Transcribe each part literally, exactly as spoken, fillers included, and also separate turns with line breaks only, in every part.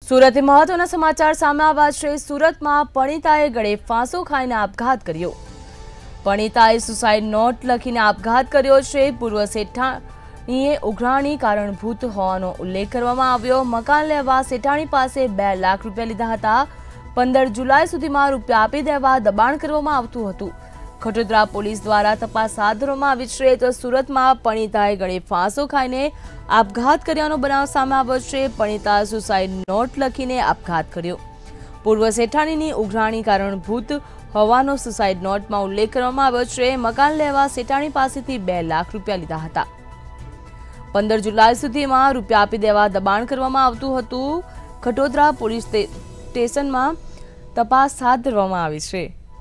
સુરતથી મહત્વના સમાચાર સામે આવ્યા છે। સુરતમાં પરિણીતાએ ગળે ફાંસો ખાઈને આપઘાત કર્યો। પરિણીતાએ સુસાઇડ નોટ લખીને આપઘાત કર્યો છે। પૂર્વ શેઠાણીએ ઉઘરાણી કારણભૂત હોવાનો ઉલ્લેખ કરવામાં આવ્યો। મકાન લેવા શેઠાણી પાસે બે લાખ રૂપિયા લીધા હતા। પંદર જુલાઈ સુધીમાં રૂપિયા આપી દેવા દબાણ કરવામાં આવતું હતું। ખટોદરા પોલીસ દ્વારા તપાસ હાથ ધરવામાં આવી છે। તો સુરતમાં પરિણીતાએ ગળે ફાંસો ખાઈને આપઘાત કર્યાનો બનાવ સામે આવ્યો છે। પરિણીતાએ સુસાઇડ નોટ લખીને આપઘાત કર્યો। પૂર્વ શેઠાણીની ઉઘરાણી કારણભૂત હોવાનો સુસાઇડ નોટમાં ઉલ્લેખ કરવામાં આવ્યો છે। મકાન લેવા શેઠાણી પાસેથી બે લાખ રૂપિયા લીધા હતા। પંદર જુલાઈ સુધીમાં રૂપિયા આપી દેવા દબાણ કરવામાં આવતું હતું। ખટોદરા પોલીસ સ્ટેશનમાં તપાસ હાથ ધરવામાં આવી છે।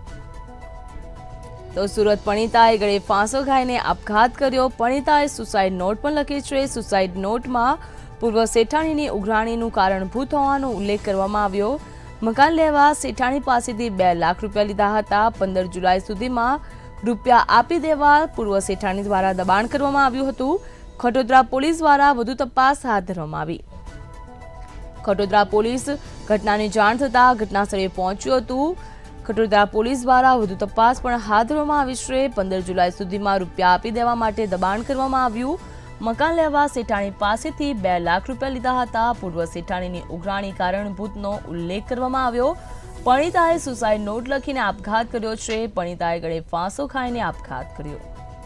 તો સુરત પરિણીતાએ ગળે ફાંસો ખાઈને આપઘાત કર્યો। પરિણીતાએ સુસાઇડ નોટ પણ લખી છે। સુસાઇડ નોટમાં પૂર્વ શેઠાણીની ઉઘરાણીનું કારણભૂત હોવાનો ઉલ્લેખ કરવામાં આવ્યો। મકાન લેવા શેઠાણી પાસેથી બે લાખ રૂપિયા લીધા હતા। પંદર જુલાઈ સુધીમાં રૂપિયા આપી દેવા પૂર્વ શેઠાણી દ્વારા દબાણ કરવામાં આવ્યું હતું। ખટોદરા પોલીસ દ્વારા વધુ તપાસ હાથ ધરવામાં આવી। ખટોદરા પોલીસ ઘટનાની જાણ થતાં ઘટનાસ્થળે પહોંચ્યું હતું। ખટોદરા પોલીસ દ્વારા વધુ તપાસ પણ હાથ ધરવામાં આવી છે। પંદર જુલાઈ સુધીમાં રૂપિયા આપી દેવા માટે દબાણ કરવામાં આવ્યું। મકાન લેવા શેઠાણી પાસેથી બે લાખ રૂપિયા લીધા હતા। પૂર્વ શેઠાણીની ઉઘરાણી કારણભૂતનો ઉલ્લેખ કરવામાં આવ્યો। પરિણીતાએ સુસાઇડ નોટ લખીને આપઘાત કર્યો છે। પરિણીતાએ ગળે ફાંસો ખાઈને આપઘાત કર્યો।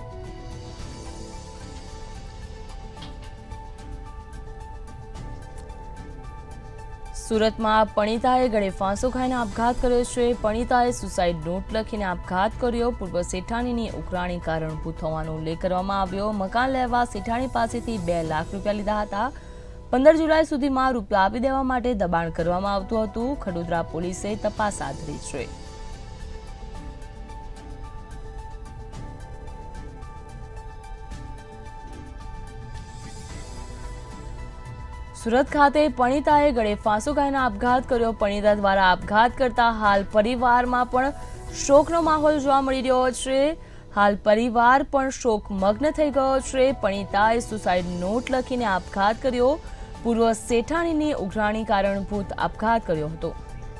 સુરતમાં પરિણીતાએ ગળે ફાંસો ખાઈને આપઘાત કર્યો છે। પરિણીતાએ સુસાઇડ નોટ લખીને આપઘાત કર્યો। પૂર્વ શેઠાણીની ઉઘરાણી કારણભૂત હોવાનો ઉલ્લેખ કરવામાં આવ્યો। મકાન લેવા શેઠાણી પાસેથી બે લાખ રૂપિયા લીધા હતા। પંદર જુલાઈ સુધીમાં રૂપિયા આપી દેવા માટે દબાણ કરવામાં આવતું હતું। ખડોદરા પોલીસે તપાસ હાથ ધરી છે। સુરત ખાતે પરિણીતાએ ગળે ફાંસો ખાઈને આપઘાત કર્યો। પરિણીતા દ્વારા આપઘાત કરતા હાલ પરિવારમાં પણ શોકનો માહોલ જોવા મળી રહ્યો છે। હાલ પરિવાર પણ શોકમગ્ન થઈ ગયો છે। પરિણીતાએ સુસાઇડ નોટ લખીને આપઘાત કર્યો। પૂર્વ શેઠાણીની ઉઘરાણી કારણભૂત આપઘાત કર્યો હતો।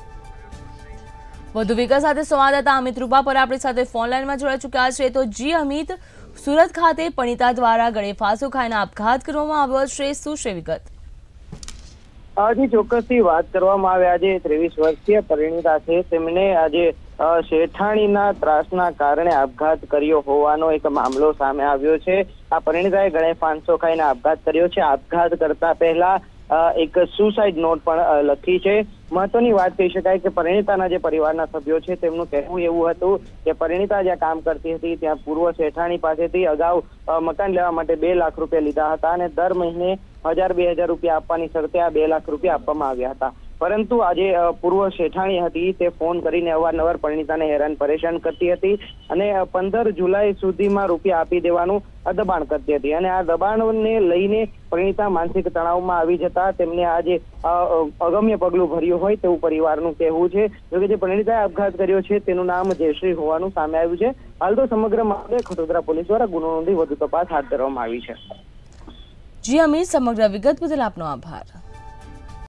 વધુ વિગત સાથે સંવાદદાતા અમિત રૂપાપર આપણી સાથે ફોન લાઈનમાં જોડાઈ ચૂક્યા છે। તો જી અમિત, સુરત ખાતે પરિણીતા દ્વારા ગળે ફાંસો ખાઈને આપઘાત કરવામાં આવ્યો છે, શું છે વિગત?
આજે ચોક્કસથી વાત કરવામાં આવે, આજે ત્રેવીસ વર્ષીય પરિણીતા છે, તેમને આજે શેઠાણીના ત્રાસના કારણે આપઘાત કર્યો હોવાનો એક મામલો સામે આવ્યો છે। આ પરિણીતાએ ગળે ફાંસો ખાઈને આપઘાત કર્યો છે। આપઘાત કરતા પહેલા એક સુસાઇડ નોટ પણ લખી છે। મહત્વની વાત કહી શકાય કે પરિણીતાના જે પરિવારના સભ્યો છે તેમનું કહેવું એવું હતું કે પરિણીતા જ્યાં કામ કરતી હતી ત્યાં પૂર્વ શેઠાણી પાસેથી અગાઉ મકાન લેવા માટે બે લાખ રૂપિયા લીધા હતા અને દર મહિને હજાર બે હજાર રૂપિયા આપવાની શરતે આ બે લાખ રૂપિયા આપવામાં આવ્યા હતા। પરંતુ આજે પૂર્વ શેઠાણી હતી તે ફોન કરીને અવારનવાર પરિણીતાને હેરાન પરેશાન કરતી હતી અને પંદર જુલાઈ સુધીમાં રૂપિયા આપી દેવાનું દબાણ કરતી હતી અને આ દબાણને લઈને પરિણીતા માનસિક તણાવમાં આવી જતા તેમને આજે અગમ્ય પગલું ભર્યું હોય તેવું પરિવારનું કહેવું છે। જોકે જે પરિણીતાએ આપઘાત કર્યો છે તેનું નામ જયશ્રી હોવાનું સામે આવ્યું છે। હાલ તો સમગ્ર મામલે ખટોદરા પોલીસ દ્વારા ગુનો નોંધી વધુ તપાસ હાથ ધરવામાં આવી છે।
જી અમિત, સમગ્ર વિગત બદલ આપનો આભાર।